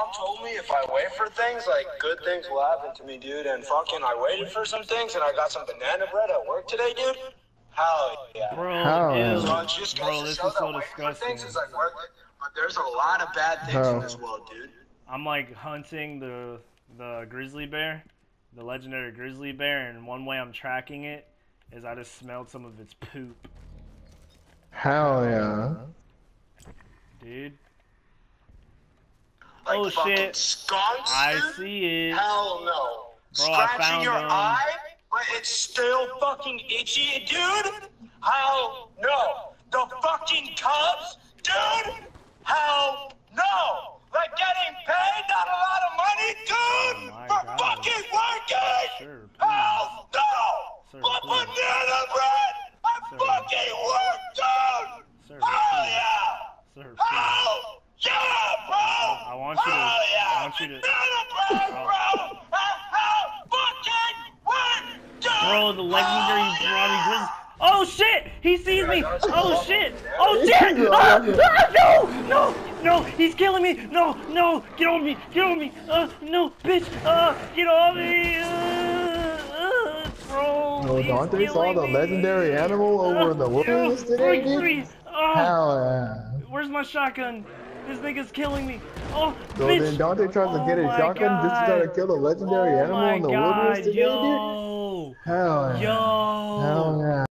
mom told me if I wait for things, like, good things will happen to me, dude. And fucking, I waited for some things, and I got some banana bread at work today, dude. Hell yeah. Bro, ew. So it's just Bro, this is so disgusting. Things is like worth it. But there's a lot of bad things in this world, dude. I'm like hunting the grizzly bear, the legendary grizzly bear, and one way I'm tracking it is I just smelled some of its poop. Hell yeah. Dude. Like oh shit. Skunks, I dude? see it. Hell no. Bro, I Scratching found your them. eye, but it's still fucking itchy, dude? Hell no. The fucking Cubs, dude? Hell no. Like getting paid not a lot of money, dude, for God. fucking working. Sir, Hell no. Sir, But please. banana bread, I fucking work, dude. Sir, Hell please. yeah. Sir, please. Hell yeah, bro. I want you to. Hell yeah. I want you to. Banana bread, bro. Hell fucking work, dude. Bro, the legendary Robbie Grizzly. Oh shit! He sees me! Oh shit! Oh shit! No! He's killing me! No! Get on me! No, bitch! Get on me! Bro! No, Dante saw the legendary animal over in the wilderness today, dude? Hell yeah. Where's my shotgun? This nigga's killing me! Oh, So bitch! then Dante tries to get his my shotgun just to try to kill the legendary animal in the wilderness today, dude? Yo! Hell yeah. Yo! Hell yeah.